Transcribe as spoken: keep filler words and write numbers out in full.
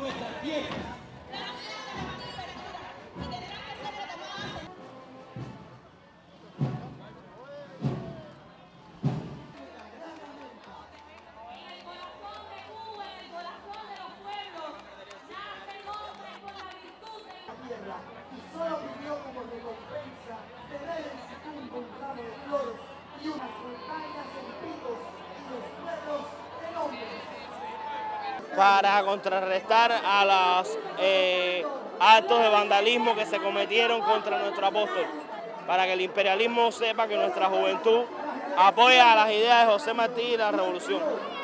nuestras tierras. Y solo vivió como recompensa tener en su tumba un ramo de flores y unas montañas en picos y los pueblos en hombres. Para contrarrestar a los eh, actos de vandalismo que se cometieron contra nuestro apóstol, para que el imperialismo sepa que nuestra juventud apoya las ideas de Jose Marti y la revolución.